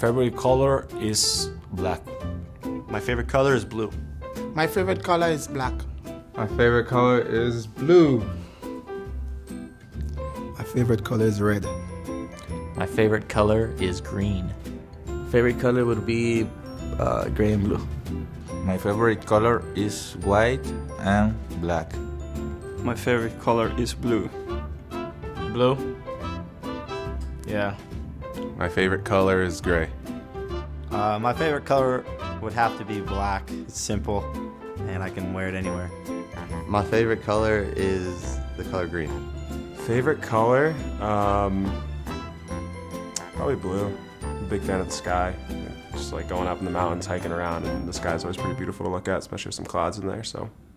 favorite color is black. My favorite color is blue. My favorite color is black. My favorite color is blue. My favorite color is red. My favorite color is green. Favorite color would be gray and blue. My favorite color is white and black. My favorite color is blue. Blue? Yeah. My favorite color is gray. My favorite color would have to be black. It's simple, and I can wear it anywhere. My favorite color is the color green. Favorite color? Probably blue. I'm a big fan of the sky. Just like going up in the mountains, hiking around, and the sky's always pretty beautiful to look at, especially with some clouds in there, so